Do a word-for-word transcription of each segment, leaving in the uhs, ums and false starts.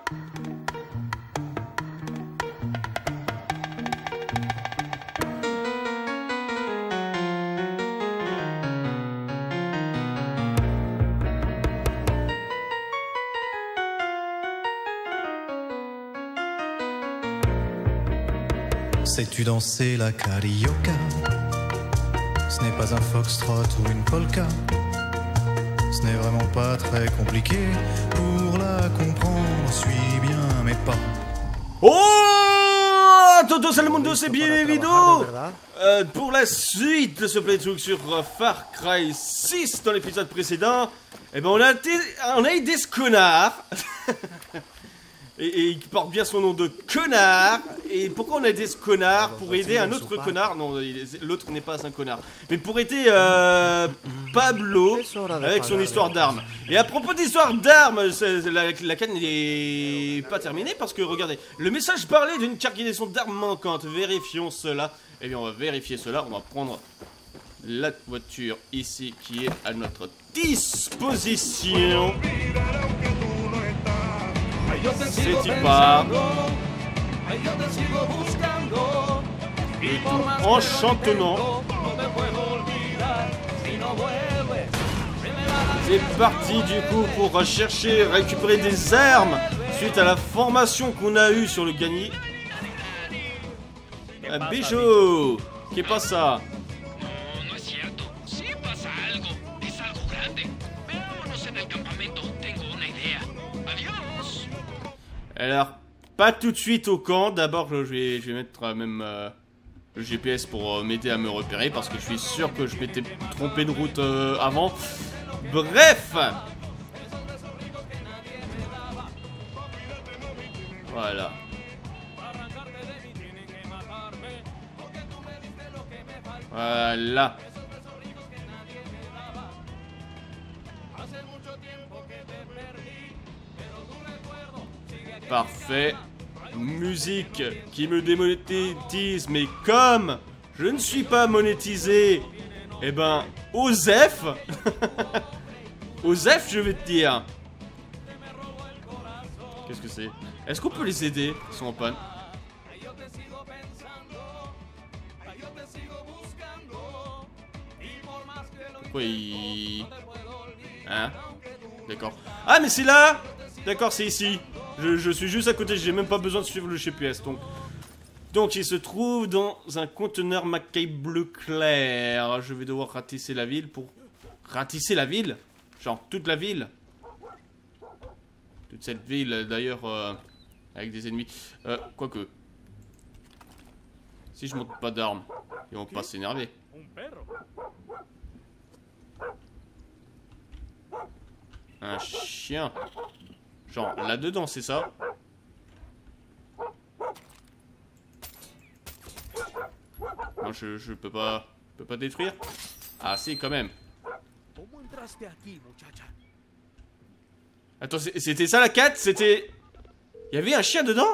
Sais-tu danser la carioca? Ce n'est pas un foxtrot ou une polka. Ce n'est vraiment pas très compliqué pour la comprendre. Suis bien mes pas. Oh, todos el mundo, c'est bienvenido euh, pour la suite de ce playthrough sur Far Cry six. Dans l'épisode précédent, eh ben on a été, on a eu des connards. Et, et il porte bien son nom de connard. Et pourquoi on a aidé ce connard? Pour aider un autre connard. Non, l'autre n'est pas un connard. Mais pour aider euh, Pablo avec son histoire d'armes. Et à propos d'histoire d'armes, la, la canne n'est pas terminée parce que regardez, le message parlait d'une cargaison d'armes manquantes. Vérifions cela. Eh bien, on va vérifier cela. On va prendre la voiture ici qui est à notre disposition. C'est pas enchantement. C'est parti du coup pour rechercher, récupérer des armes suite à la formation qu'on a eue sur le gagné. Un bijou. Qu'est pas ça? Alors, pas tout de suite au camp. D'abord, je vais, je vais mettre euh, même euh, le G P S pour euh, m'aider à me repérer. Parce que je suis sûr que je m'étais trompé de route euh, avant. Bref. Voilà. Voilà. Parfait. Musique qui me démonétise, mais comme je ne suis pas monétisé, eh ben, Osef Osef, je vais te dire. Qu'est-ce que c'est? Est-ce qu'on peut les aider? Ils sont en panne. Pourquoi ils... Hein? D'accord. Ah, mais c'est là! D'accord, c'est ici. Je, je suis juste à côté, j'ai même pas besoin de suivre le G P S. Donc, donc il se trouve dans un conteneur macaille bleu clair. Je vais devoir ratisser la ville pour... Ratisser la ville? Genre toute la ville? Toute cette ville d'ailleurs euh, avec des ennemis. Euh, quoique. Si je monte pas d'armes, ils vont pas s'énerver. Un chien. Genre là-dedans, c'est ça? Non, je, je peux pas... peux pas détruire? Ah si, quand même. Attends, c'était ça la quête? C'était... Il y avait un chien dedans?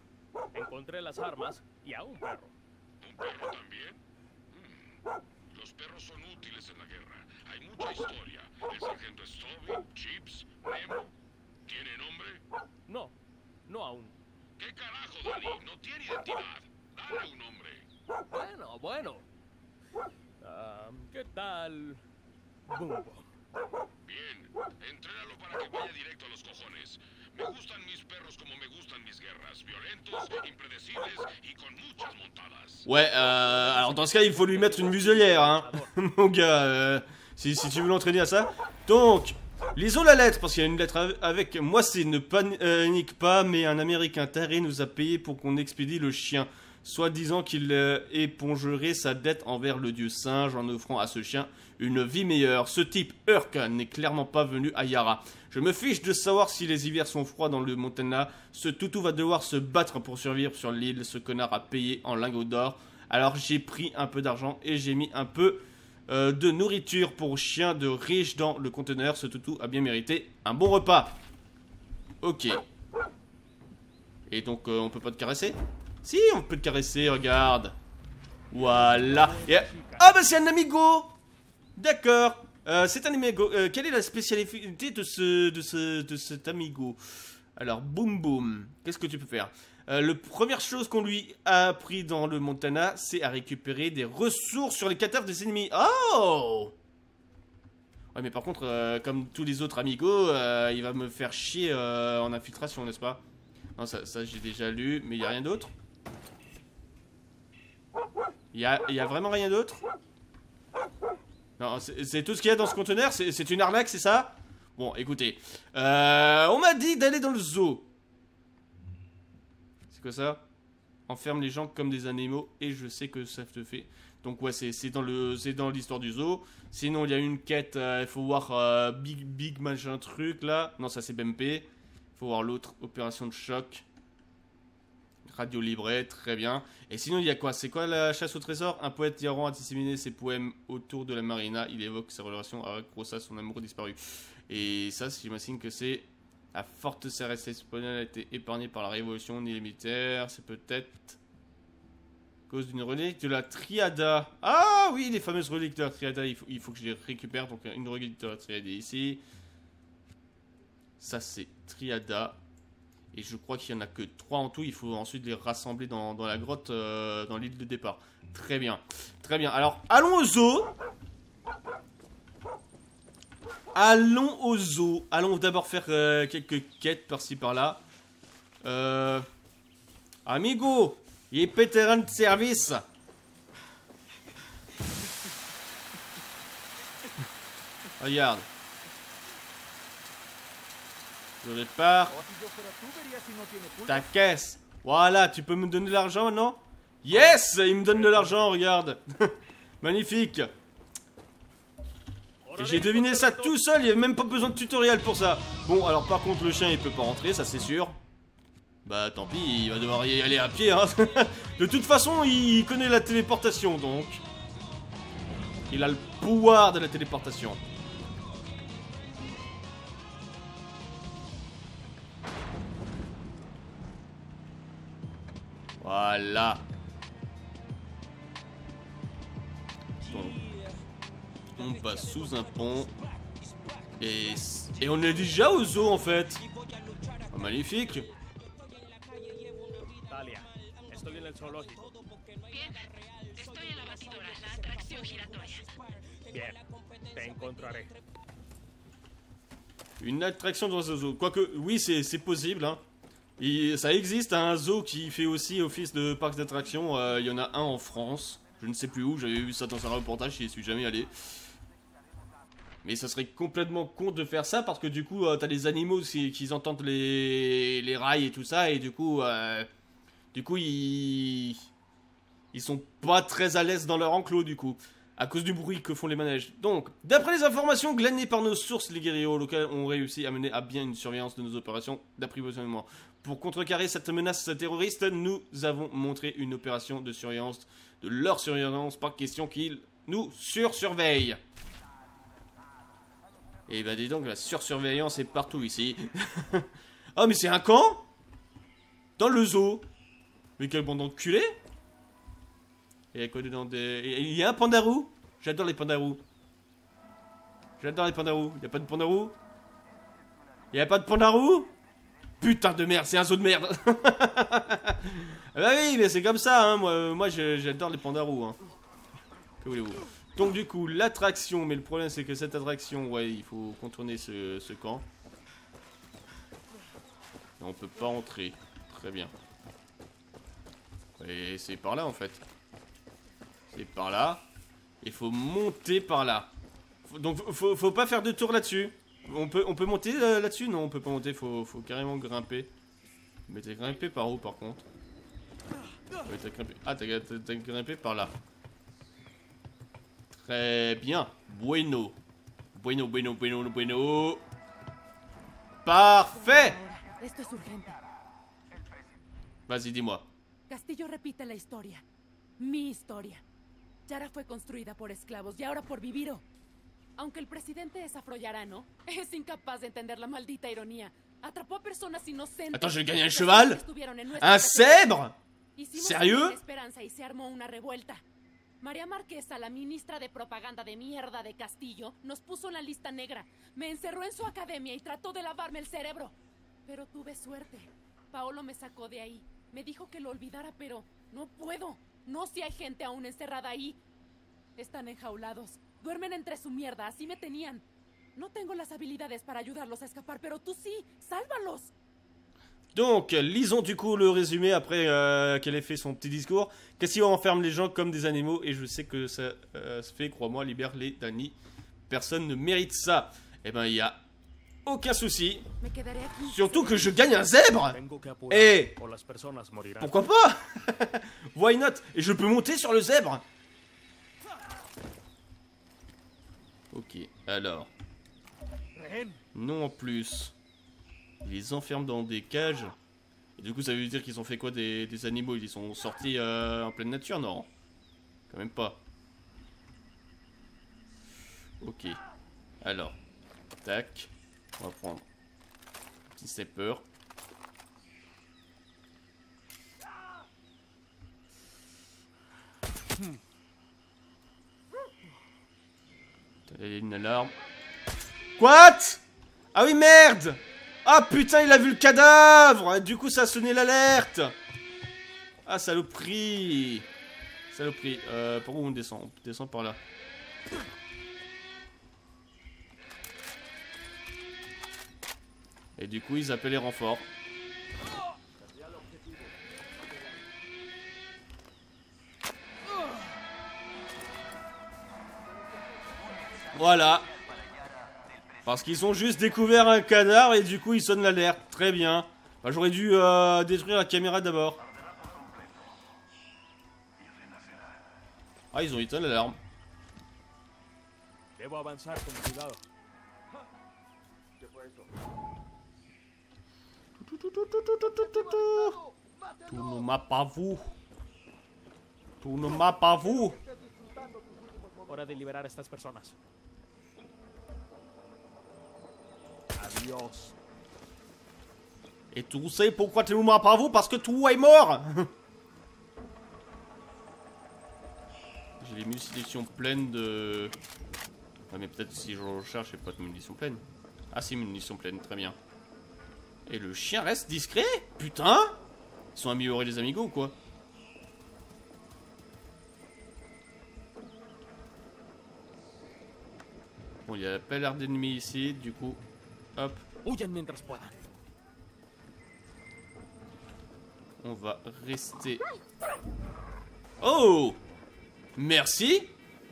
¿Tiene nombre? No, no aún. ¿Qué carajo, Dani? No tiene identidad. Dale un nombre. Bueno, bueno. Uh, ¿Qué tal, Bumbo? Bien, entrénalo para que vaya directo a los cojones. Me gustan mis perros como me gustan mis guerras. Violentos, impredecibles y con muchas montadas. Ouais, euh, alors dans ce cas, il faut lui mettre une muselière, hein. Mon gars, euh, si, si tu veux l'entraîner à ça. Donc... lisons la lettre, parce qu'il y a une lettre avec... Moi, c'est ne panique pas, mais un Américain taré nous a payé pour qu'on expédie le chien. Soit disant qu'il euh, épongerait sa dette envers le dieu singe en offrant à ce chien une vie meilleure. Ce type, Urk, n'est clairement pas venu à Yara. Je me fiche de savoir si les hivers sont froids dans le Montana. Ce toutou va devoir se battre pour survivre sur l'île. Ce connard a payé en lingots d'or. Alors j'ai pris un peu d'argent et j'ai mis un peu... Euh, de nourriture pour chien de riche dans le conteneur. Ce toutou a bien mérité un bon repas. Ok. Et donc euh, on peut pas te caresser? Si, on peut te caresser, regarde. Voilà. Et... ah bah c'est un amigo. D'accord. euh, C'est un amigo. euh, Quelle est la spécialité de ce, de ce, de cet amigo? Alors, boum boum. Qu'est-ce que tu peux faire? euh, La première chose qu'on lui a appris dans le Montana, c'est à récupérer des ressources sur les cadavres des ennemis. Oh! Ouais, mais par contre, euh, comme tous les autres amigos, euh, il va me faire chier euh, en infiltration, n'est-ce pas? Non, ça, ça j'ai déjà lu, mais il n'y a rien d'autre. Il y a, y a vraiment rien d'autre? Non, c'est tout ce qu'il y a dans ce conteneur? C'est une arnaque, c'est ça? Bon, écoutez. Euh, on m'a dit d'aller dans le zoo. C'est quoi ça? Enferme les gens comme des animaux, et je sais que ça te fait. Donc ouais, c'est dans le, c'est dans l'histoire du zoo. Sinon, il y a une quête, il euh, faut voir euh, Big Big machin truc là. Non, ça c'est B M P. Il faut voir l'autre, opération de choc. Radio livret, très bien. Et sinon, il y a quoi? C'est quoi la chasse au trésor? Un poète d'Iran a disséminé ses poèmes autour de la marina. Il évoque sa relation avec Rosa, son amour disparu. Et ça, j'imagine que c'est... La forteresse espagnole a été épargnée par la révolution ni les militaires. C'est peut-être... à cause d'une relique de la Triada. Ah oui, les fameuses reliques de la Triada. Il faut, il faut que je les récupère. Donc, une relique de la Triada ici. Ça, c'est Triada. Et je crois qu'il n'y en a que trois en tout. Il faut ensuite les rassembler dans, dans la grotte, euh, dans l'île de départ. Très bien. Très bien. Alors, allons au zoo. Allons au zoo. Allons d'abord faire euh, quelques quêtes par-ci par-là. Euh... Amigo, il est pétéran de service. Regarde. Je répare ta caisse. Voilà, tu peux me donner de l'argent maintenant? Yes, il me donne de l'argent, regarde. Magnifique. Et j'ai deviné ça tout seul, il n'y avait même pas besoin de tutoriel pour ça. Bon, alors par contre, le chien, il peut pas rentrer, ça c'est sûr. Bah tant pis, il va devoir y aller à pied, hein. De toute façon, il connaît la téléportation, donc. Il a le pouvoir de la téléportation. Voilà. Donc, on passe sous un pont. Et, et on est déjà au zoo en fait. Oh, magnifique. Talia, estoy en el zoológico. Bien, estoy en la batidora, la atracción giratoria. Bien, te encontraré. Une attraction dans un zoo. Quoique, oui, c'est possible, hein. Et ça existe, hein, un zoo qui fait aussi office de parc d'attractions. Il euh, y en a un en France. Je ne sais plus où, j'avais vu ça dans un reportage, j'y suis jamais allé. Mais ça serait complètement con de faire ça parce que du coup, euh, t'as les animaux qui, qui entendent les, les rails et tout ça. Et du coup, euh, du coup ils... ils sont pas très à l'aise dans leur enclos du coup. À cause du bruit que font les manèges. Donc, d'après les informations glanées par nos sources, les guerrieros locaux ont réussi à mener à bien une surveillance de nos opérations d'approvisionnement. Pour contrecarrer cette menace terroriste, nous avons montré une opération de surveillance, de leur surveillance, par question qu'ils nous sursurveillent. Et bah dis donc, la sursurveillance est partout ici. Oh mais c'est un camp? Dans le zoo? Mais quel bande d'enculés! Il y a quoi dedans des... Il y a un pandarou. J'adore les pandarous. J'adore les pandarous. Il n'y a pas de pandarou? Il n'y a pas de pandarou? Putain de merde, c'est un zoo de merde. Ah bah oui, mais c'est comme ça, hein. Moi, moi j'adore les pandarous, hein. Que voulez-vous? Donc du coup, l'attraction, mais le problème c'est que cette attraction, ouais, il faut contourner ce, ce camp. Et on peut pas entrer. Très bien. Et c'est par là en fait. C'est par là. Il faut monter par là. Faut, donc faut, faut pas faire de tour là-dessus. On peut, on peut monter euh, là-dessus? Non, on peut pas monter, faut, faut carrément grimper. Mais t'as grimpé par où par contre? Ouais, t'as grimpé... Ah, t'as grimpé par là. Très bien. Bueno. Bueno, bueno, bueno, bueno. Parfait. Esto es urgente. Vas-y, dis-moi. Castillo repite la historia. Mi historia. Yara fue construida por esclavos y ahora por Viviro. Aunque el presidente es afroyarano, es incapaz de entender la maldita ironía. Atrapó a personas inocentes. Attends, je vais gagner un cheval? Un Un zèbre? Sérieux? Esperanza y se armó una revuelta. María Marquesa, la ministra de propaganda de mierda de Castillo, nos puso en la lista negra. Me encerró en su academia y trató de lavarme el cerebro. Pero tuve suerte. Paolo me sacó de ahí. Me dijo que lo olvidara, pero no puedo. No si hay gente aún encerrada ahí. Están enjaulados. Duermen entre su mierda, así me tenían. No tengo las habilidades para ayudarlos a escapar, pero tú sí. ¡Sálvalos! Donc, lisons du coup le résumé après euh, qu'elle ait fait son petit discours. Cassie enferme les gens comme des animaux et je sais que ça euh, se fait, crois-moi, libère les Danny. Personne ne mérite ça. Eh ben, il y a aucun souci. Me quedaré aquí. Surtout que je gagne un zèbre. Tengo que apurar Eh, o las personas morirán. pourquoi pas? Why not? Et je peux monter sur le zèbre. Ok, alors. Ren, Non en plus. Ils les enferment dans des cages. Et du coup ça veut dire qu'ils ont fait quoi des, des animaux? Ils sont sortis euh, en pleine nature? Non. Quand même pas. Ok. Alors. Tac. On va prendre un petit sniper. Il y a une alarme. Quoi? Ah oui, merde! Ah putain, il a vu le cadavre! Du coup, ça a sonné l'alerte! Ah, saloperie! Saloperie. Euh, par où on descend? On descend par là. Et du coup, ils appellent les renforts. Voilà. Parce qu'ils ont juste découvert un cadavre et du coup ils sonnent l'alerte. Très bien. Bah, j'aurais dû euh, détruire la caméra d'abord. Ah, ils ont éteint l'alarme. debo avanzar con cuidado. Tout ne m'a pas vu. Tout ne m'a pas vu. Hora de liberar a estas personas. Adiós. Et tu sais pourquoi tu ne m'as pas vu? Parce que tout est mort. J'ai les munitions pleines de... Ouais, mais peut-être si je recherche, j'ai pas de munitions pleines. Ah si, munitions pleines, très bien. Et le chien reste discret? Putain! Ils sont améliorés les amigos ou quoi? Bon, il n'y a pas l'air d'ennemis ici, du coup, hop, Huyan mientras puedan. on va rester... Oh! Merci!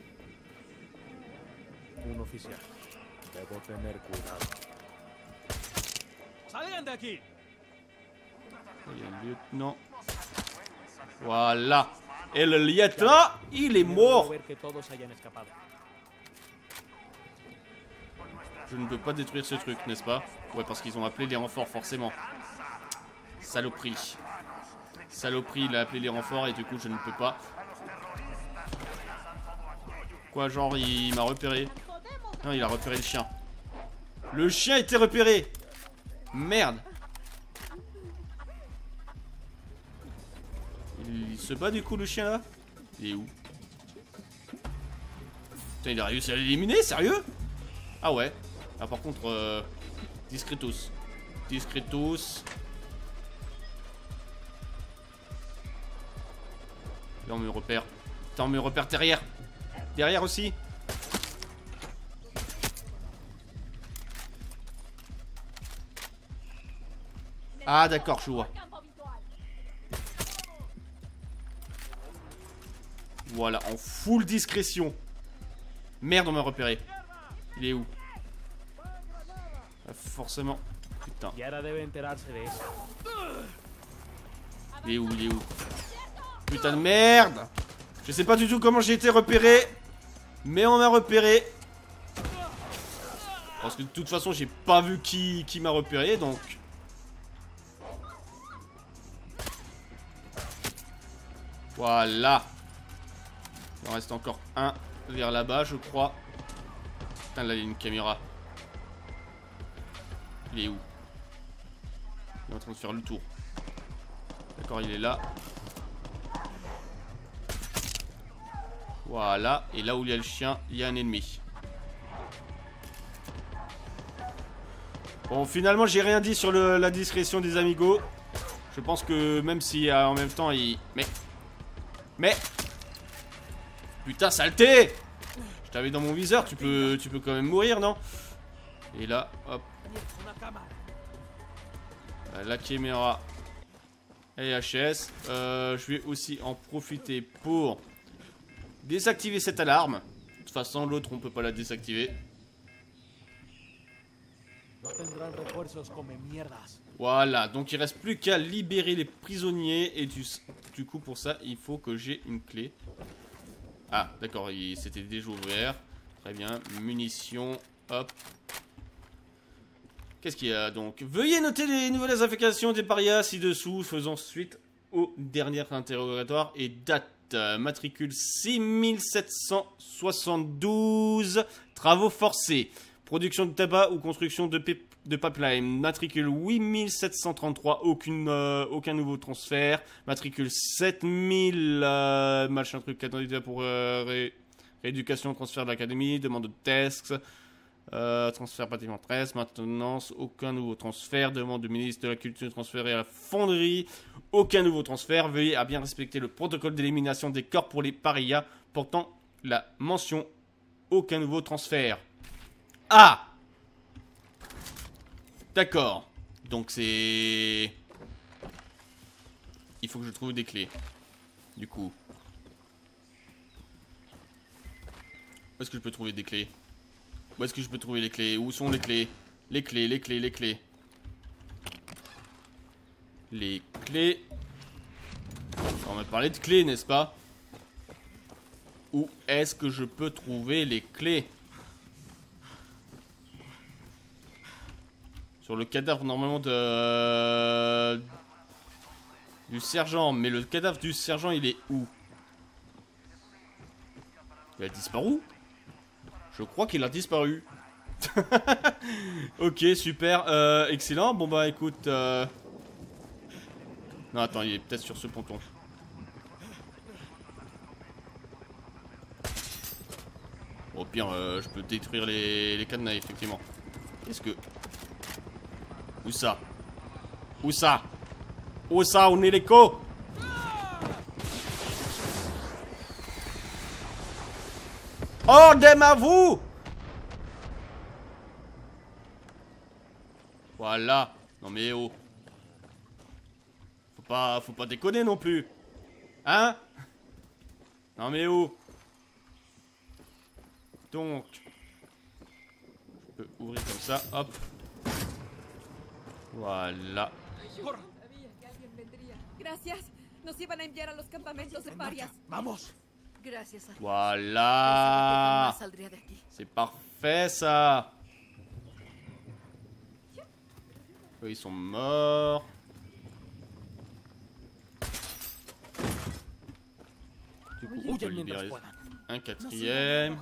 Un oficial. Debo tener cuidado. ¡Salgan de aquí! Il y a un lieutenant. Voilà. Et le lieutenant, il est mort. Debo ver que todos hayan escapado. Je ne peux pas détruire ce truc, n'est-ce pas? Ouais, parce qu'ils ont appelé les renforts, forcément. Saloperie. Saloperie, il a appelé les renforts et du coup, je ne peux pas. Quoi, genre, il m'a repéré? Non, il a repéré le chien. Le chien était repéré. Merde. Il se bat du coup, le chien, là? Il est où? Putain, il a réussi à l'éliminer, sérieux? Ah ouais. Ah par contre, euh, discretos. Discretos. Là on me repère. Putain, on me repère derrière. Derrière aussi. Ah d'accord, je vois. Voilà, en full discrétion. Merde, on m'a repéré. Il est où? Ah, forcément. Putain. Yara debe enterarse de eso. Il est où? Il est où? Putain de merde! Je sais pas du tout comment j'ai été repéré. Mais on m'a repéré. Parce que de toute façon, j'ai pas vu qui, qui m'a repéré, donc... Voilà. Il en reste encore un vers là-bas, je crois. Putain, là, il y a une caméra. Il est où? Il est en train de faire le tour. D'accord, il est là. Voilà. Et là où il y a le chien, il y a un ennemi. Bon, finalement, j'ai rien dit sur le, la discrétion des amigos. Je pense que même si euh, en même temps, il... Mais... Mais... Putain, saleté! Je t'avais dans mon viseur, tu peux, tu peux quand même mourir, non? Et là, hop. La caméra et H S. Euh, je vais aussi en profiter pour désactiver cette alarme. De toute façon, l'autre, on peut pas la désactiver. Voilà, donc il reste plus qu'à libérer les prisonniers. Et du, du coup, pour ça, il faut que j'ai une clé. Ah, d'accord, c'était déjà ouvert. Très bien, munitions, hop. Qu'est-ce qu'il y a donc? Veuillez noter les nouvelles affectations des parias ci-dessous, faisant suite au dernier interrogatoire et date. Matricule six mille sept cent soixante-douze, travaux forcés. Production de tabac ou construction de, de pipeline. Matricule huit mille sept cent trente-trois, aucune, euh, aucun nouveau transfert. Matricule sept mille, euh, machin truc, candidat pour euh, ré, rééducation, transfert de l'académie, demande de tests. Euh, transfert bâtiment treize, maintenance, aucun nouveau transfert, demande du ministre de la Culture transféré à la fonderie, aucun nouveau transfert, veuillez à bien respecter le protocole d'élimination des corps pour les parias portant la mention aucun nouveau transfert. Ah! D'accord, donc c'est... Il faut que je trouve des clés, du coup. Où est-ce que je peux trouver des clés? Où est-ce que je peux trouver les clés? Où sont les clés? Les clés, les clés, les clés. Les clés. On va parler de clés, n'est-ce pas? Où est-ce que je peux trouver les clés? Sur le cadavre, normalement, de... du sergent. Mais le cadavre du sergent, il est où? Il a disparu? Je crois qu'il a disparu. Ok, super. Euh, excellent. Bon, bah, écoute. Euh... Non, attends, il est peut-être sur ce ponton. Au pire, euh, je peux détruire les, les cadenas, effectivement. Qu'est-ce que... Où ça? Où ça? Où ça? On est l'écho? Ordem à vous! Voilà. Non mais oh. Faut pas, faut pas déconner non plus. Hein? Non mais oh. Donc. Je peux ouvrir comme ça. Hop. Voilà. Gracias. Nos iban a enviar a los campamentos de parias. Vamos. Gracias a Dios. Voilà. Saldría de aquí. C'est parfait ça. Eux, ils sont morts. Du coup, on peut libérer un quatrième.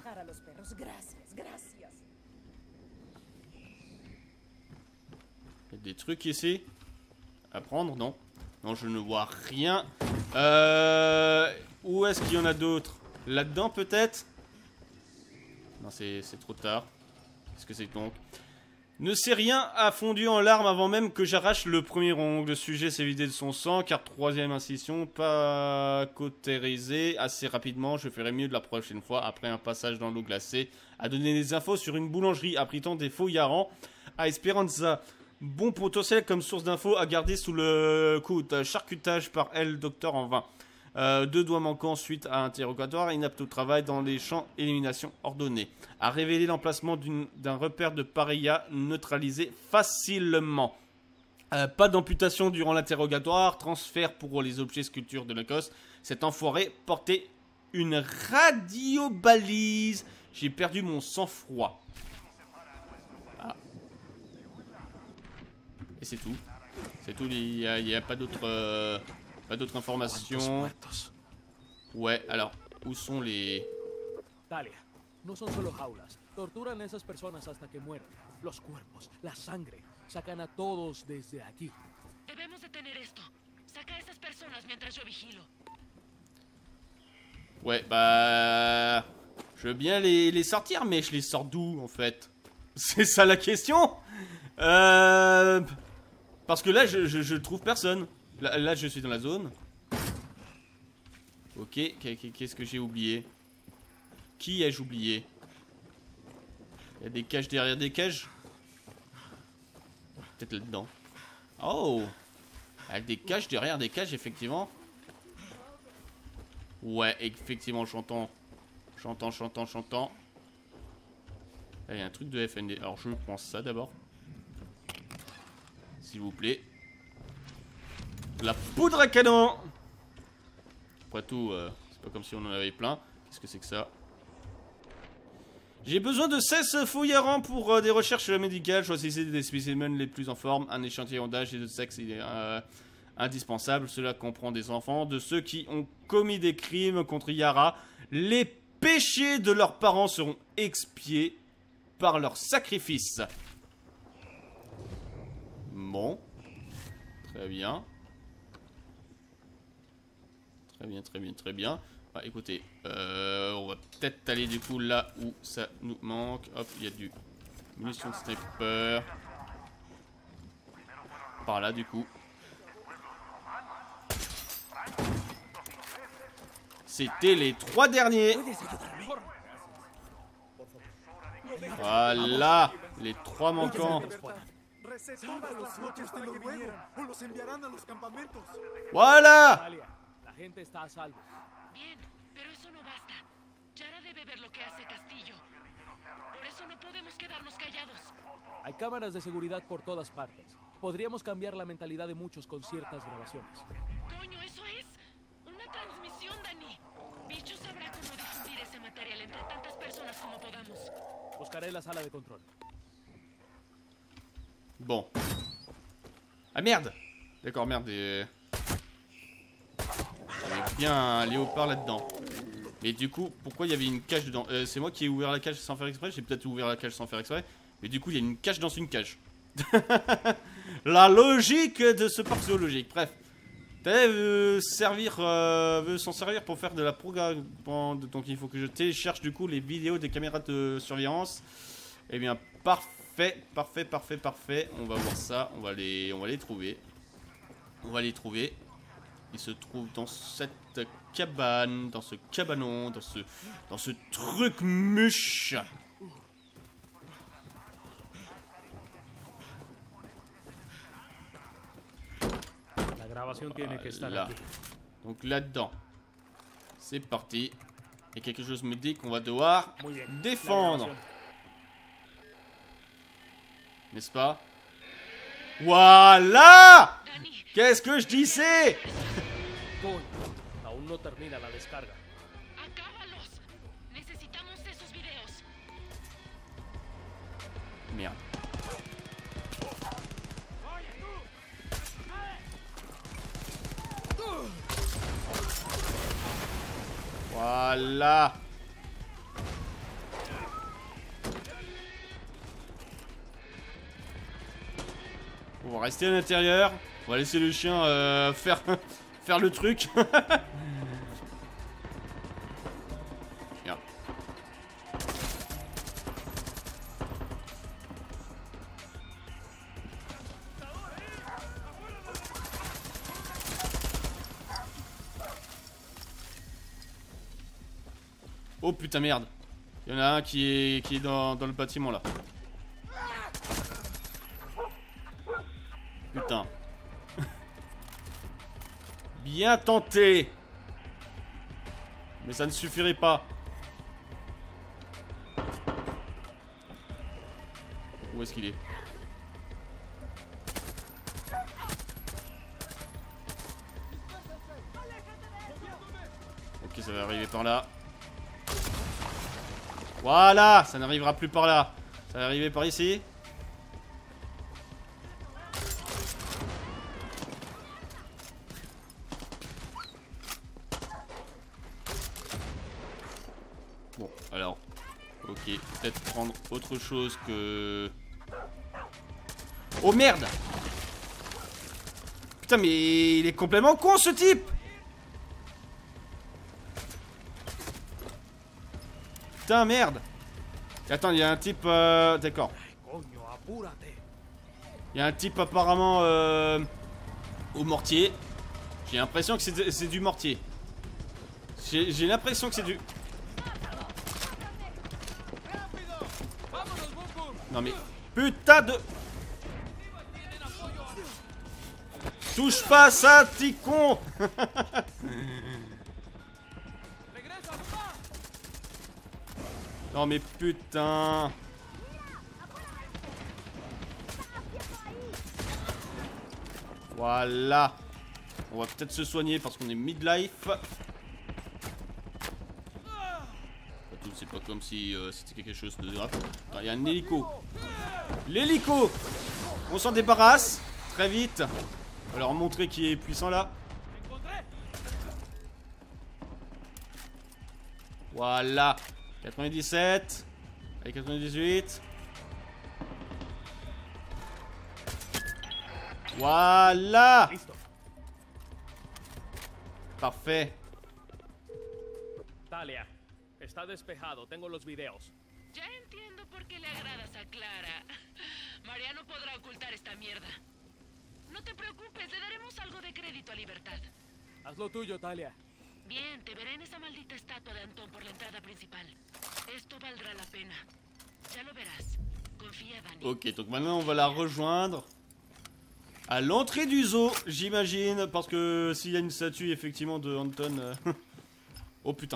Il y a des trucs ici à prendre, non? Non, je ne vois rien. Euh, où est-ce qu'il y en a d'autres? Là-dedans, peut-être? Non, c'est trop tard. Qu'est-ce que c'est donc? Ne sait rien a fondu en larmes avant même que j'arrache le premier ongle. Le sujet s'est vidé de son sang, car troisième incision, pas cautérisée. Assez rapidement, je ferai mieux de la prochaine fois, après un passage dans l'eau glacée, à donner des infos sur une boulangerie abritant des faux yarans à Esperanza. Bon potentiel comme source d'infos à garder sous le coude. Charcutage par elle, docteur en vain. Euh, deux doigts manquants suite à interrogatoire, inapte au travail dans les champs, élimination ordonnée. A révélé l'emplacement d'un repère de paria neutralisé facilement. Euh, pas d'amputation durant l'interrogatoire, transfert pour les objets sculptures de Lacoste. Cet enfoiré portait une radiobalise. J'ai perdu mon sang-froid. Ah. Et c'est tout. C'est tout, il n'y a, a pas d'autres... Euh... Pas d'autres informations. Ouais, alors, où sont les... Talia, no son solo jaulas. Torturan a esas personas hasta que mueren. Los cuerpos, la sangre, sacan a todos desde aquí. Debemos detener esto. Saca a esas personas mientras yo vigilo. Ouais, bah... Je veux bien les, les sortir, mais je les sors d'où, en fait? C'est ça la question. Euh... Parce que là, je, je, je trouve personne. Là, là, je suis dans la zone. Ok, qu'est-ce que j'ai oublié? Qui ai-je oublié? Il y a des cages derrière des cages. Peut-être là-dedans. Oh! Il y a des cages derrière des cages, effectivement. Ouais, effectivement, j'entends. J'entends, j'entends, j'entends. Il y a un truc de F N D. Alors, je prends ça d'abord. S'il vous plaît. La poudre à canon! Après tout, euh, c'est pas comme si on en avait plein. Qu'est-ce que c'est que ça? J'ai besoin de seize fouillards pour euh, des recherches médicales. Choisissez des spécimens les plus en forme. Un échantillon d'âge et de sexe est euh, indispensable. Cela comprend des enfants, de ceux qui ont commis des crimes contre Yara. Les péchés de leurs parents seront expiés par leur sacrifice. Bon. Très bien. Très bien, très bien, très bien. Bah, écoutez, euh, on va peut-être aller du coup là où ça nous manque. Hop, il y a du munitions de sniper. Par là du coup. C'était les trois derniers. Voilà, les trois manquants. Voilà. La gente está a salvo. Bien, pero eso no basta. Yara debe ver lo que hace Castillo. Por eso no podemos quedarnos callados. Hay cámaras de seguridad por todas partes. Podríamos cambiar la mentalidad de muchos con ciertas grabaciones. Coño, eso es una transmisión, Dani. Bicho sabrá cómo difundir ese material entre tantas personas como podamos. Buscaré la sala de control. Bon. Ah merde. D'accord, merde. Et... il y avait bien un léopard là-dedans. Mais du coup, pourquoi il y avait une cage dedans? euh, C'est moi qui ai ouvert la cage sans faire exprès. J'ai peut-être ouvert la cage sans faire exprès. Mais du coup, il y a une cage dans une cage. La logique de ce parc zoologique. Bref. T'as veut servir, euh, veut s'en servir pour faire de la propagande. Donc il faut que je télécharge du coup les vidéos des caméras de surveillance. Eh bien, parfait, parfait, parfait, parfait. On va voir ça. On va les, on va les trouver. On va les trouver. Il se trouve dans cette cabane, dans ce cabanon, dans ce, dans ce truc mûche. La grabación tiene que estar Là. aquí. Donc là-dedans, c'est parti. Et quelque chose me dit qu'on va devoir Muy bien. défendre. La grabación. N'est-ce pas? Voilà! Dani, Qu'est-ce que je disais? Coño, aún no termina la descarga. acábalos. Necesitamos esos videos. Merde. Voilà. On va rester à l'intérieur. On va laisser le chien euh, faire, faire le truc. Merde. Oh putain merde. Il y en a un qui est, qui est dans, dans le bâtiment là. Putain. Bien tenté. Mais ça ne suffirait pas. Où est-ce qu'il est? Ok, ça va arriver par là. Voilà, ça n'arrivera plus par là. Ça va arriver par ici. Bon, alors. Ok, peut-être prendre autre chose que... Oh merde! Putain, mais il est complètement con ce type! Putain, merde! Attends, il y a un type... Euh... D'accord. Apúrate. Il y a un type apparemment euh, au mortier. J'ai l'impression que c'est c'est du mortier. J'ai j'ai l'impression que c'est du... Non mais... Putain de... Touche pas à ça, petit con. Non mais putain. Voilà. On va peut-être se soigner parce qu'on est midlife. C'est pas comme si euh, c'était quelque chose de grave. Il y a un hélico. L'hélico. On s'en débarrasse très vite. On va leur montrer qui est puissant là. Voilà. quatre-vingt-dix-sept. Allez, quatre-vingt-dix-huit. Voilà. Parfait. Talia, está despejado. Tengo los videos. Ya entiendo por qué le agradas a Clara. María no podrá ocultar esta mierda. No te preocupes, le daremos algo de crédito a Libertad. Haz lo tuyo, Talia. Bien, te veré en esa maldita estatua de Antón por la entrada principal. Esto valdrá la pena. Ya lo verás. Confía, Dani. Ok, donc maintenant on va la rejoindre à l'entrée du zoo, j'imagine, parce que s'il y a une statue effectivement de Anton... Euh... oh putain.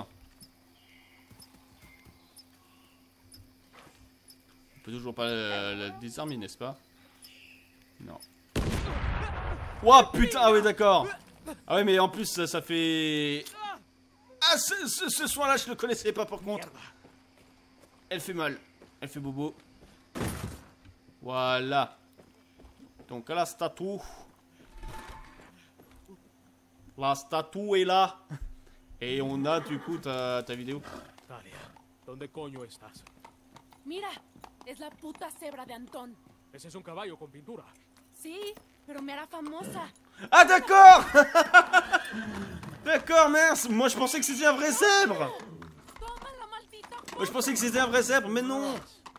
On peut toujours pas la, la désarmer, n'est-ce pas? Non. Ouah putain, ah ouais d'accord. Ah ouais mais en plus ça, ça fait... Ah ce, ce, ce soin là je le connaissais pas par contre. Elle fait mal, elle fait bobo. Voilà. Donc la statue. La statue est là. Et on a du coup ta, ta vidéo. Talia, ¿dónde coño estás? Mira, es la puta cebra de Antón. Ese es un caballo con pintura. Sí, pero me hará famosa. Ah d'accord. D'accord, mince. Moi je pensais que c'était un vrai zèbre. Toma la maldita. Moi je pensais que c'était un vrai zèbre, mais non.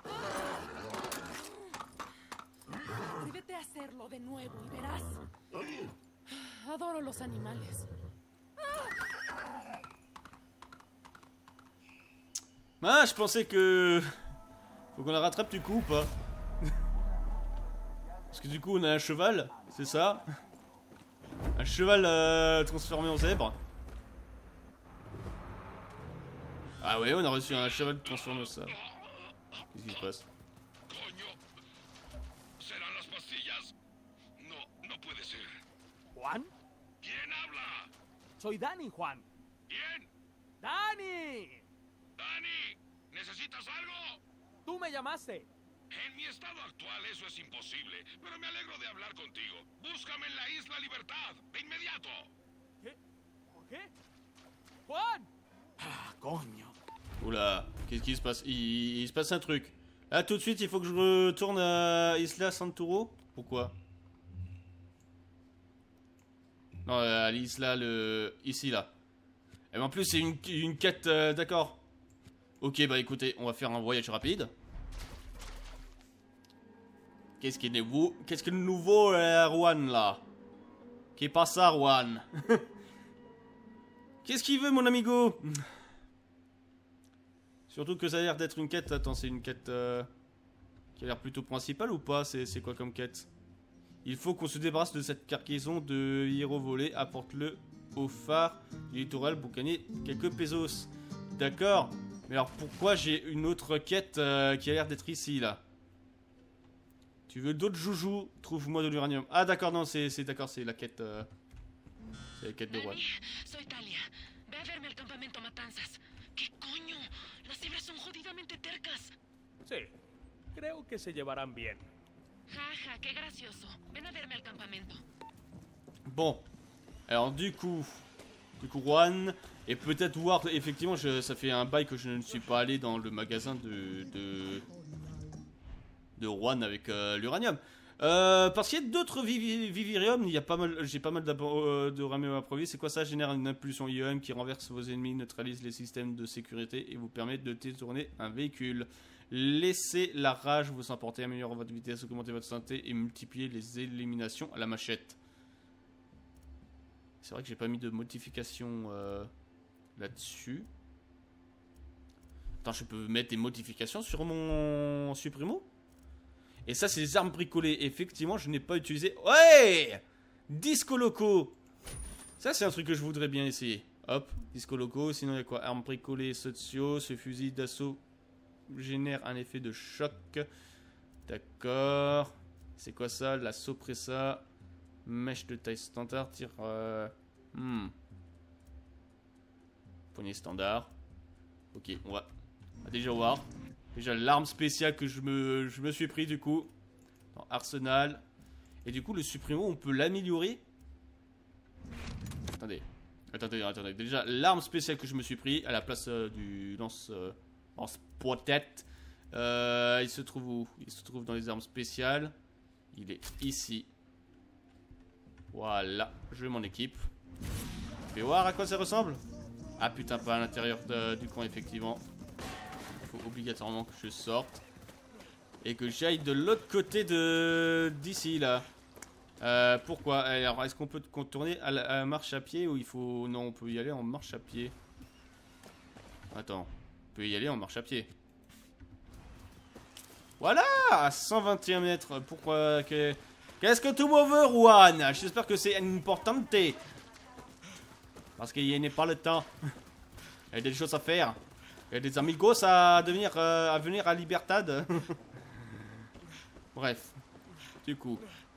Atrévete a hacerlo de nuevo y verás. Adoro los animales. Ah, je pensais que... Faut qu'on la rattrape du coup ou pas? Parce que du coup on a un cheval, c'est ça? Un cheval euh, transformé en zèbre. Ah ouais, on a reçu un cheval transformé en ça. Qu'est-ce qui se passe? Coño. ¿Serán las pastillas? No, no puede ser. ¿Juan? ¿Quién habla? Soy Dani, Juan. ¿Quién? ¡Dani! Dani, ¿necesitas algo? ¡Tú me llamaste! En mi estado actual eso es imposible, pero me alegro de hablar contigo. Búscame en la Isla Libertad, de inmediato. ¿Qué? ¿Qué? ¡Juan! Ah, coño. Oula, qu'est-ce qui se passe? il, il se passe un truc. Là tout de suite il faut que je retourne à Isla Santoro. Pourquoi? Non, à l'Isla, le... ici là. Et en plus c'est une, une quête, euh, d'accord. Ok bah écoutez, on va faire un voyage rapide. Qu'est-ce qui est nouveau? Qu'est-ce qui est nouveau, euh, Juan là? Qu'est pas ça, Juan? Qu'est-ce qu'il veut, mon amigo? Surtout que ça a l'air d'être une quête. Attends, c'est une quête euh, qui a l'air plutôt principale ou pas? C'est quoi comme quête? Il faut qu'on se débarrasse de cette cargaison de héros volés. Apporte-le au phare du littoral pour gagner quelques pesos. D'accord. Mais alors pourquoi j'ai une autre quête euh, qui a l'air d'être ici là? Tu veux d'autres joujoux? Trouve-moi de l'uranium. Ah d'accord, non, c'est d'accord, c'est la quête... Euh, c'est la quête de Juan. Dani, soy Talia. Ve a verme al campamento Matanzas. ¿Qué coño? Las cebras son jodidamente tercas. Sí, creo que se llevarán bien. Jaja, qué gracioso. Ven a verme al campamento. Bon. Alors du coup... Du coup, Juan... Et peut-être voir... Effectivement, je, ça fait un bail que je ne suis pas allé dans le magasin de... de... de Juan avec euh, l'uranium. Euh, parce qu'il y a d'autres vivi vivirium, il y a pas mal, j'ai pas mal euh, de raméo improvisé. C'est quoi ça? Génère une impulsion I O M qui renverse vos ennemis, neutralise les systèmes de sécurité et vous permet de détourner un véhicule. Laissez la rage vous emporter, améliorer votre vitesse, augmenter votre santé et multiplier les éliminations à la machette. C'est vrai que j'ai pas mis de modification euh, là-dessus. Attends, je peux mettre des modifications sur mon supprimo? Et ça, c'est les armes bricolées. Effectivement, je n'ai pas utilisé. Ouais! Disco Loco! Ça, c'est un truc que je voudrais bien essayer. Hop, Disco Loco. Sinon, il y a quoi? Armes bricolées, Socio. Ce fusil d'assaut génère un effet de choc. D'accord. C'est quoi ça? La Sopressa. Mèche de taille standard. Tire. Euh... Hmm. Poignée standard. Ok, on va, on va déjà voir. Déjà l'arme spéciale que je me, je me suis pris du coup. Dans Arsenal. Et du coup, le supprimo, on peut l'améliorer. Attendez. Attendez, attendez. Déjà, l'arme spéciale que je me suis pris à la place euh, du lance, euh, lance-poitette. Euh, il se trouve où? Il se trouve dans les armes spéciales. Il est ici. Voilà, je m'en équipe. Tu fais voir à quoi ça ressemble? Ah putain, pas à l'intérieur du coin, effectivement. Il faut obligatoirement que je sorte. Et que j'aille de l'autre côté de d'ici, là. Euh, pourquoi? Alors, est-ce qu'on peut contourner à la à marche à pied ou il faut... Non, on peut y aller en marche à pied. Attends, on peut y aller en marche à pied. Voilà, à cent vingt et un mètres. Pourquoi que... Qu'est-ce que tu me veux, Juan? J'espère que c'est importante. Parce qu'il n'est pas le temps. Il y a des choses à faire. Il y a des amigos à, devenir, euh, à venir à Libertad. Bref. Du coup.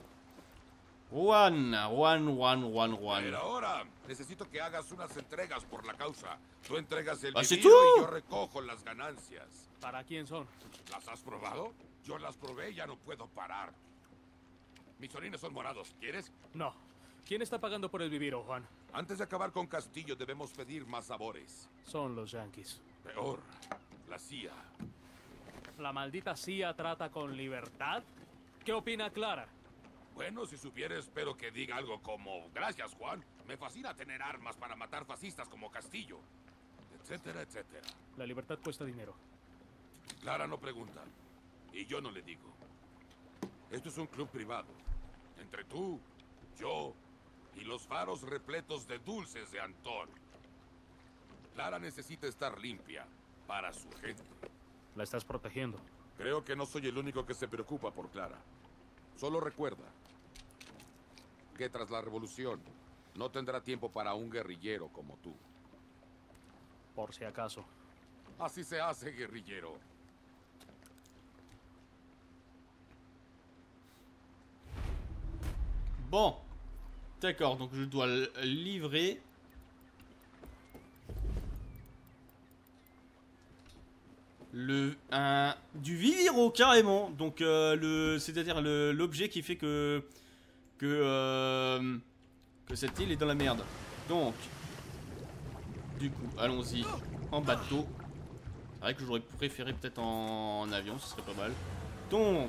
Juan, Juan, Juan, Juan, Juan. Pero ahora necesito que hagas unas entregas por la causa. Tú entregas el Ah, c'est dinero y tout. yo recojo las ganancias. ¿Para quién son? ¿Las has probado? Yo las probé y ya no puedo parar. Mis orines son morados, ¿quieres? No. ¿Quién está pagando por el viviro, Juan? Antes de acabar con Castillo debemos pedir más sabores. Son los yanquis. Peor, la C I A. ¿La maldita C I A trata con libertad? ¿Qué opina Clara? Bueno, si supiera, espero que diga algo como: gracias, Juan. Me fascina tener armas para matar fascistas como Castillo. Etcétera, etcétera. La libertad cuesta dinero. Clara no pregunta. Y yo no le digo. Esto es un club privado. Entre tú, yo y los faros repletos de dulces de Antón. Clara necesita estar limpia para su gente. La estás protegiendo. Creo que no soy el único que se preocupa por Clara. Solo recuerda que tras la revolución no tendrá tiempo para un guerrillero como tú. Por si acaso. Así se hace, guerrillero. Bon. D'accord, donc je dois livrer. Le, un, du viviro carrément. Donc euh, le, c'est-à-dire l'objet qui fait que que euh, que cette île est dans la merde. Donc du coup, allons-y en bateau. C'est vrai que j'aurais préféré peut-être en, en avion, ce serait pas mal. Donc,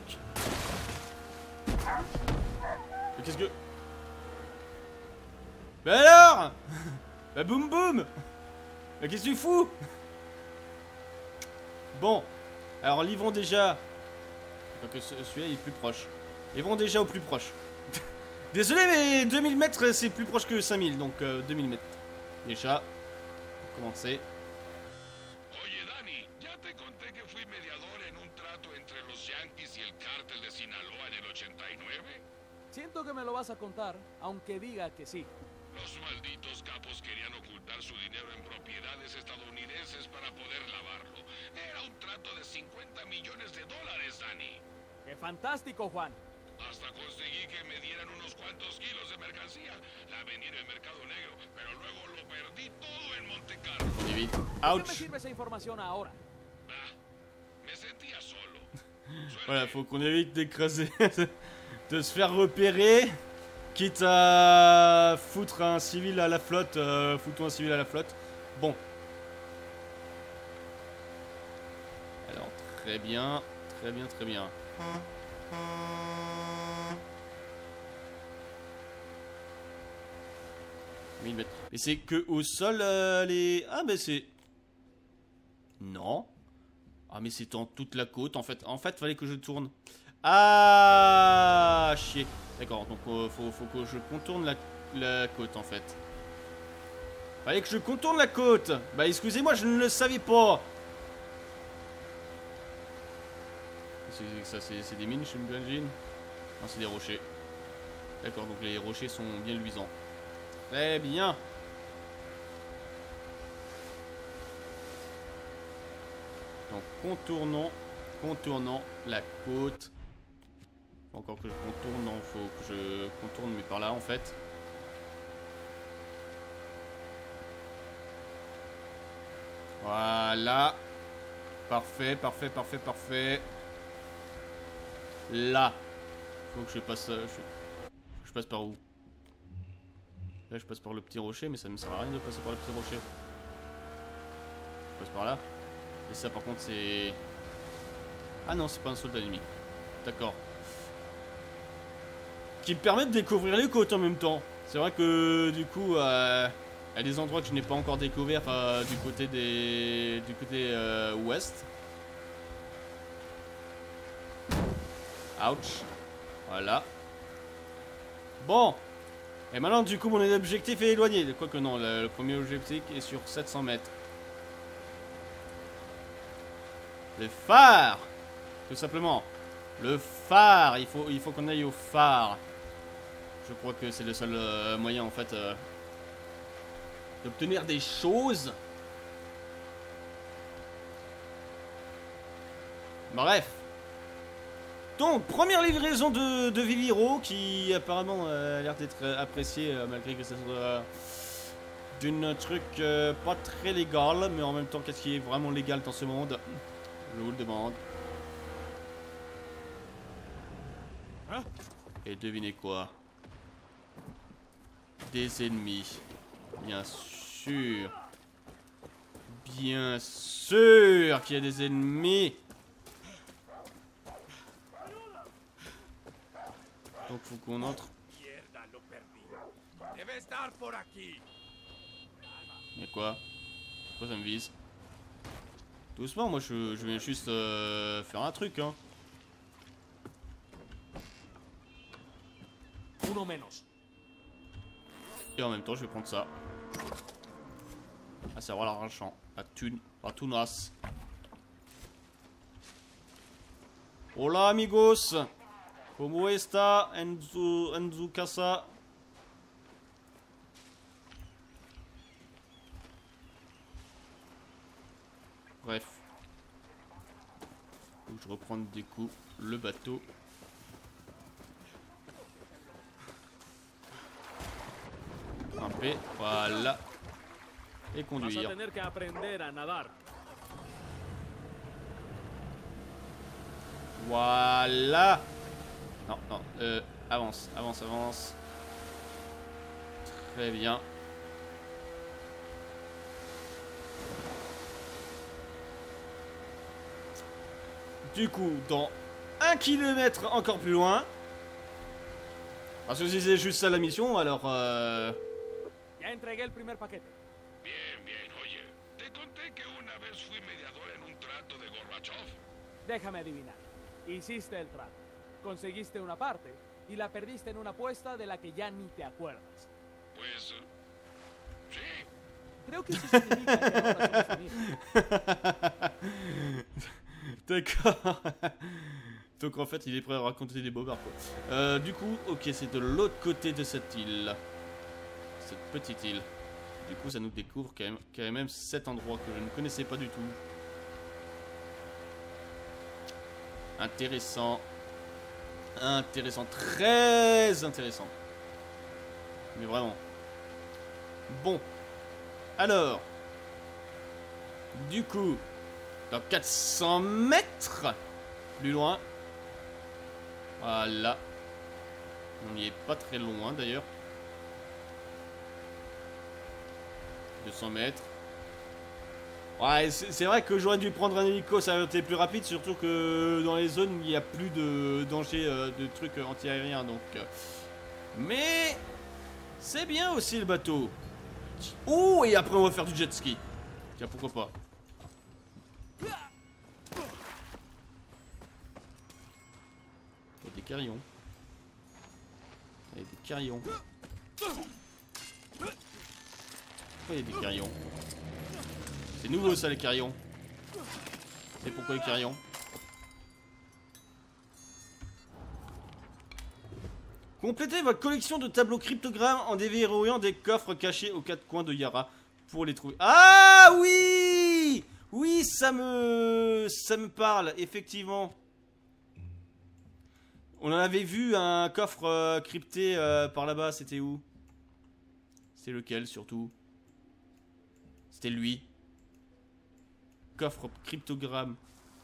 mais qu'est-ce que... Bah alors. Bah boum boum. Bah qu'est-ce que tu fous? Bon, alors livrons déjà. Que celui-là il est plus proche. Livrons déjà au plus proche. Désolé, mais deux mille mètres c'est plus proche que cinq mille, donc euh, deux mille mètres. Déjà, pour commencer. Oye, Dani, ya te conté que fui mediador en un trato entre los Yankees y el cártel de Sinaloa en el ochenta y nueve. Siento que me lo vas a contar, aunque diga que sí. Los malditos capos querían ocultar su dinero en propiedades estadounidenses para poder lavarlo. Era un trato de cincuenta millones de dólares, Dani. ¡Qué fantástico, Juan! Hasta conseguí que me dieran unos cuantos kilos de mercancía. La vendí en el mercado negro, pero luego lo perdí todo en Monte Carlo. On évite. ¿Qué me Ouch. sirve esa información ahora? Ah, me sentía solo. Voilà, faut qu'on évite d'écraser, de se faire repérer. Quitte à foutre un civil à la flotte, euh, foutons un civil à la flotte. Bon. Alors, très bien, très bien, très bien. mille mètres. Et c'est que au sol, euh, les... Ah, mais c'est... Non. Ah mais c'est en toute la côte en fait. En fait fallait que je tourne. Ah chier. D'accord, donc euh, faut, faut que je contourne la, la côte en fait. Fallait que je contourne la côte. Bah excusez-moi, je ne le savais pas. Ça c'est des mines, je m'imagine. Non, c'est des rochers. D'accord, donc les rochers sont bien luisants. Très bien. Donc contournons, contournons la côte. Faut encore que je contourne, non, faut que je contourne, mais par là en fait. Voilà. Parfait, parfait, parfait, parfait. Là. Faut que je passe. Je, je passe par où? Là, je passe par le petit rocher, mais ça ne me sert à rien de passer par le petit rocher. Je passe par là. Et ça, par contre, c'est. Ah non, c'est pas un soldat ennemi. D'accord. Qui me permet de découvrir les côtes en même temps. C'est vrai que du coup, euh, il y a des endroits que je n'ai pas encore découvert euh, du côté des, du côté euh, ouest. Ouch. Voilà. Bon. Et maintenant, du coup, mon objectif est éloigné. Quoique non, le, le premier objectif est sur sept cents mètres. Le phare. Tout simplement. Le phare. Il faut, il faut qu'on aille au phare. Je crois que c'est le seul euh, moyen, en fait, euh, d'obtenir des choses. Bref. Donc, première livraison de, de Viviro qui apparemment euh, a l'air d'être appréciée euh, malgré que ce soit euh, d'une truc euh, pas très légal, mais en même temps, qu'est-ce qui est vraiment légal dans ce monde? Je vous le demande. Hein? Et devinez quoi? Des ennemis. Bien sûr. Bien sûr qu'il y a des ennemis. Donc faut qu'on entre. Mais quoi? Pourquoi ça me vise? Doucement, moi je, je viens juste euh, faire un truc hein. Uno menos. Et en même temps je vais prendre ça. Ah c'est vraiment l'argent. La thune. La tunas. Hola amigos. ¿Cómo está en su, en su casa? Bref. Faut que je reprenne des coups le bateau. Grimper, voilà. Et conduire. Voilà. Non, non, euh, avance, avance, avance. Très bien. Du coup, dans un kilomètre encore plus loin. Parce que si c'est juste ça la mission, alors euh... Ya entregué el primer paquete. Bien, bien, oye. Te conté que una vez fui mediador en un trato de Gorbachev. Déjame adivinar. Hiciste el trato. Conseguiste una parte y la perdiste en una apuesta de la que ya ni te acuerdas. Pues... Uh, sí. Creo que eso significa que ahora somos familia. D'accord. Donc en fait il est prêt à raconter des bobards quoi. Euh, du coup, ok, c'est de l'autre côté de cette île. Cette petite île. Du coup ça nous découvre quand même, quand même cet endroit que je ne connaissais pas du tout. Intéressant. Intéressant. Très intéressant. Mais vraiment. Bon. Alors. Du coup. Dans quatre cents mètres. Plus loin. Voilà. On n'y est pas très loin d'ailleurs. deux cents mètres. Ouais, c'est vrai que j'aurais dû prendre un hélico, ça aurait été plus rapide, surtout que dans les zones il n'y a plus de danger euh, de trucs anti-aériens, donc... Euh. Mais... c'est bien aussi le bateau. Oh, et après on va faire du jet ski. Tiens, pourquoi pas. carillons. Il y a des carillons. Pourquoi il y a des carillons? C'est nouveau ça les carillons. C'est pourquoi les carillons? Complétez votre collection de tableaux cryptogrammes en déverrouillant des coffres cachés aux quatre coins de Yara pour les trouver. Ah oui! Oui, ça me... ça me parle, effectivement. On en avait vu un coffre euh, crypté euh, par là-bas, c'était où? C'est lequel surtout? C'était lui. Coffre cryptogramme.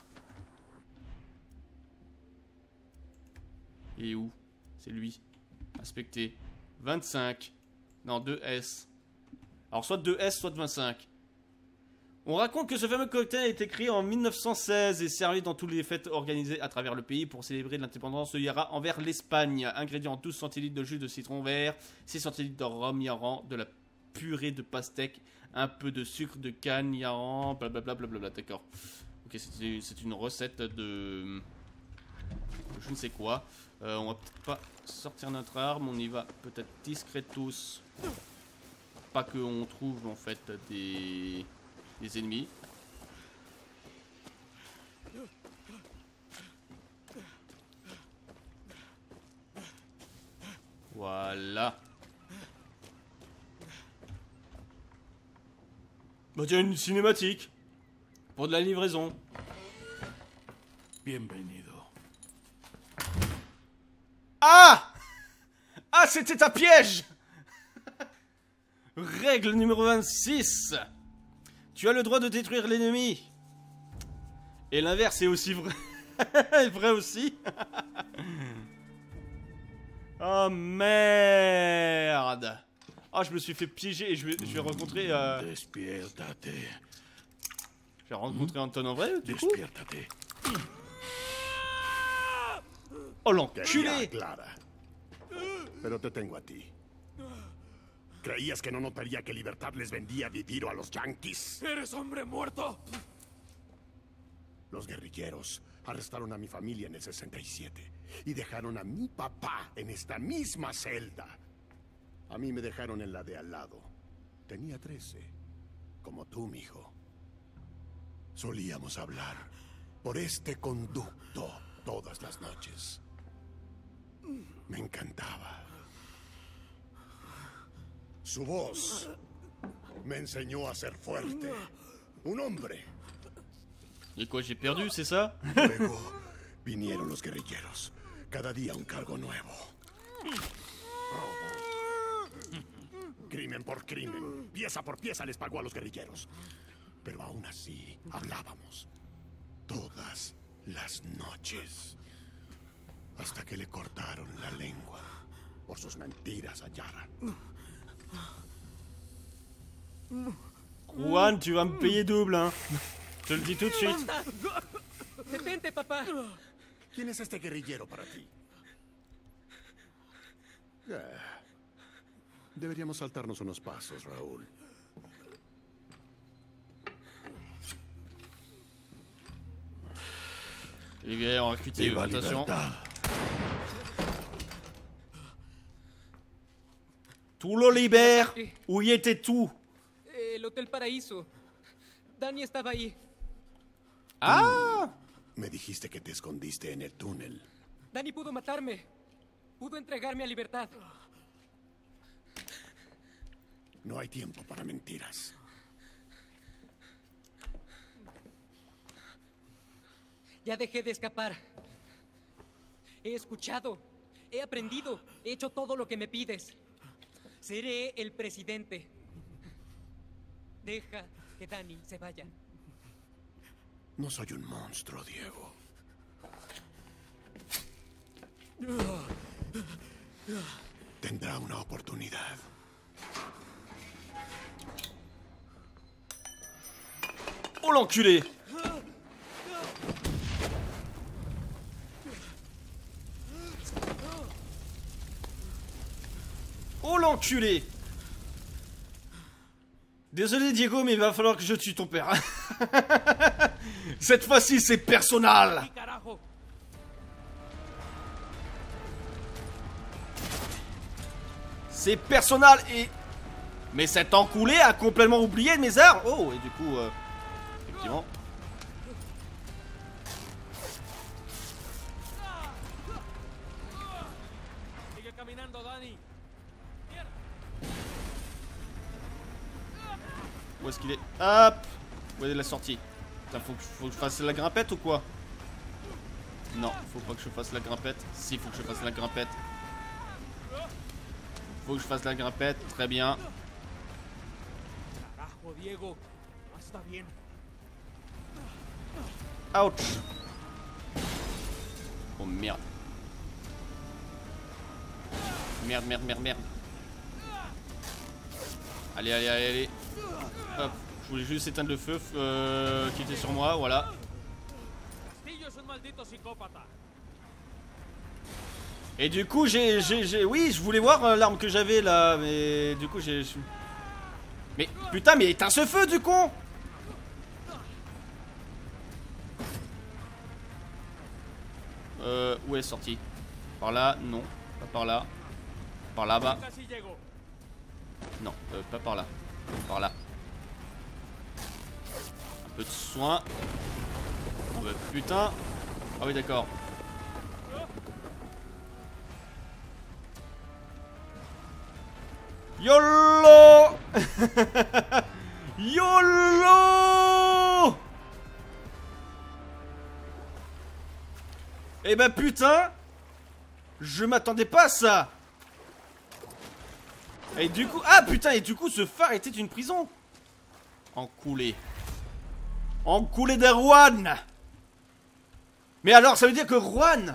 Et où? C'est lui. Inspecter. vingt-cinq. Non, deux S. Alors soit deux S, soit vingt-cinq. On raconte que ce fameux cocktail a été créé en mille neuf cent seize et servi dans toutes les fêtes organisées à travers le pays pour célébrer l'indépendance de Yara envers l'Espagne. Ingrédients douze centilitres de jus de citron vert, six centilitres de rhum Yaran, de la purée de pastèque, un peu de sucre de canne Yaran, blablabla, blablabla, d'accord. Ok, c'est une recette de... de je ne sais quoi. Euh, on va peut-être pas sortir notre arme, on y va peut-être discretos. Pas qu'on trouve en fait des... des ennemis. Voilà. Bah tiens, une cinématique. Pour de la livraison. Bienvenido. Ah! Ah, c'était un piège! Règle numéro vingt-six. Tu as le droit de détruire l'ennemi. Et l'inverse est aussi vrai. Vrai aussi. Oh merde. Ah, je me suis fait piéger et je vais, je vais rencontrer... Euh... Despiértate. Je vais rencontrer Anton en vrai, du coup. Despiértate. Oh l'enculé. Clara. Pero te tengo a ti. ¿Creías que no notaría que Libertad les vendía viviro a los yanquis? ¡Eres hombre muerto! Los guerrilleros arrestaron a mi familia en el sesenta y siete y dejaron a mi papá en esta misma celda. A mí me dejaron en la de al lado. Tenía trece, como tú, mijo. Solíamos hablar por este conducto todas las noches. Me encantaba. Su voz me enseñó a ser fuerte. Un hombre. Et quoi, j'ai perdu, c'est ça? Luego vinieron los guerrilleros. Cada día un cargo nuevo. Crimen por crimen. Pieza por pieza les pagó a los guerrilleros. Pero aún así hablábamos. Todas las noches. Hasta que le cortaron la lengua. Por sus mentiras a Yara. Juan, tu vas me payer double, hein. Je te le dis tout de suite. ¡Detente, papá! ¿Quién es este guerrillero para ti? Ah, deberíamos saltarnos unos pasos, Raúl. Les guerriers ont recruté, attention. Tout le libère. Où y était tout? El Hotel Paraíso. Dani estaba ahí. Ah. Me dijiste que te escondiste en el túnel. Dani pudo matarme. Pudo entregarme a Libertad. No hay tiempo para mentiras. Ya dejé de escapar. He escuchado. He aprendido. He hecho todo lo que me pides. Seré el presidente. Deja que Dani se vaya. No soy un monstruo, Diego. Tendrá una oportunidad. Oh l'enculé. Oh l'enculé. Désolé Diego, mais il va falloir que je tue ton père. Cette fois-ci, c'est personnel. C'est personnel et... Mais cet enculé a complètement oublié mes armes. Oh, et du coup, euh, effectivement. Où est-ce qu'il est? Hop. Où est la sortie? Putain, faut que, faut que je fasse la grimpette ou quoi? Non, faut pas que je fasse la grimpette. Si, faut que je fasse la grimpette. Faut que je fasse la grimpette, très bien. Ouch. Oh merde. Merde, merde, merde, merde. Allez, allez, allez, allez. Hop, je voulais juste éteindre le feu euh, qui était sur moi, voilà. Et du coup, j'ai, j'ai, oui, je voulais voir euh, l'arme que j'avais là, mais du coup, j'ai... Mais putain, mais éteins ce feu du con! Euh, où est sorti? Par là, non, pas par là. Par là-bas. Non, euh, pas par là. Par là. Un peu de soin. Oh bah putain. Ah oui, d'accord. YOLO. YOLO. Eh ben putain, je m'attendais pas à ça. Et du coup, ah putain, et du coup ce phare était une prison. Enculé. Enculé de Juan. Mais alors ça veut dire que Juan...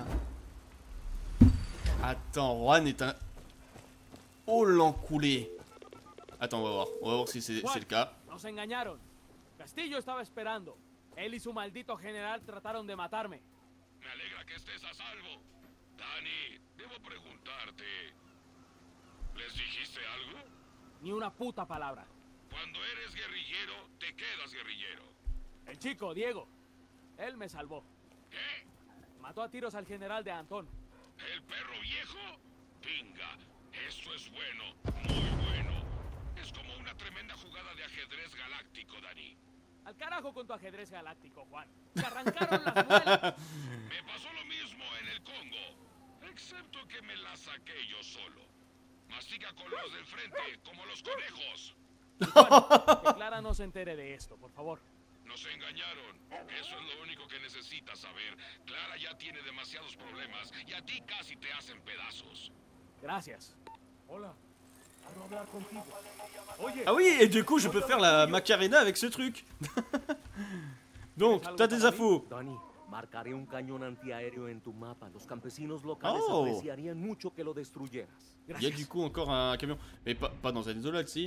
Attends, Juan est un... Oh l'enculé. Attends, on va voir, on va voir si c'est le cas. Nos engañaron. Castillo estaba esperando. Él y su maldito general trataron de matarme. Me alegra que estés a salvo. Dani, debo preguntarte. ¿Les dijiste algo? Ni una puta palabra. Cuando eres guerrillero, te quedas guerrillero. El chico, Diego. Él me salvó. ¿Qué? Mató a tiros al general de Antón. ¿El perro viejo? Pinga. Eso es bueno. Muy bueno. Es como una tremenda jugada de ajedrez galáctico, Dani. Al carajo con tu ajedrez galáctico, Juan. Se arrancaron las muelas. Me pasó lo mismo en el Congo. Excepto que me la saqué yo solo. Mastica con los del frente, como los conejos. Juan, que Clara no se entere de esto, por favor. Nos engañaron. Eso es lo único que necesitas saber. Clara ya tiene demasiados problemas y a ti casi te hacen pedazos. Gracias. Hola. Quiero hablar contigo. Oye. Ah oui, et du coup, je peux faire la Macarena avec ce truc. Donc, t'as des infos. Dani, marcaré un cañón antiaéreo en tu mapa. Los campesinos locales Oh. apreciarían mucho que lo destruyeras. Il y a du coup encore un camion. Mais pas, pas dans un isolate, si.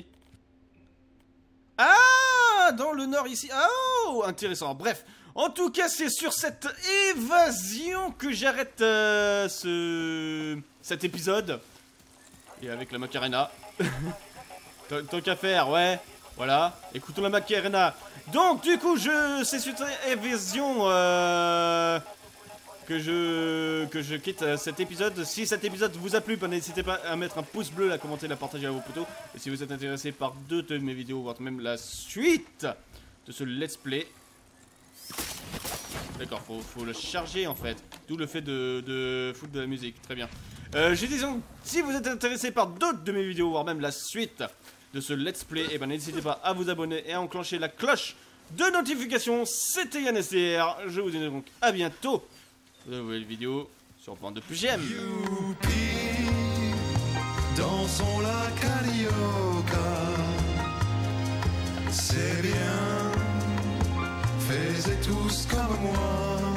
Ah, dans le nord ici. Oh, intéressant. Bref, en tout cas, c'est sur cette évasion que j'arrête euh, ce... cet épisode. Et avec la Macarena. Tant qu'à faire, ouais. Voilà, écoutons la Macarena. Donc, du coup, je c'est sur cette évasion euh, que je que je quitte euh, cet épisode. Si cet épisode vous a plu, n'hésitez pas à mettre un pouce bleu, à commenter, à partager à vos potos. Et si vous êtes intéressé par deux de mes vidéos, voire même la suite de ce let's play. D'accord, faut, faut le charger en fait. D'où le fait de, de foutre de la musique. Très bien. Euh, J'ai dit donc, si vous êtes intéressé par d'autres de mes vidéos, voire même la suite de ce let's play, et ben n'hésitez pas à vous abonner et à enclencher la cloche de notification. C'était Yann S D R. Je vous dis donc à bientôt pour de nouvelles vidéos sur Bande de Plus J'aime. Youpi, dansons la carioca. C'est bien, faites tous comme moi.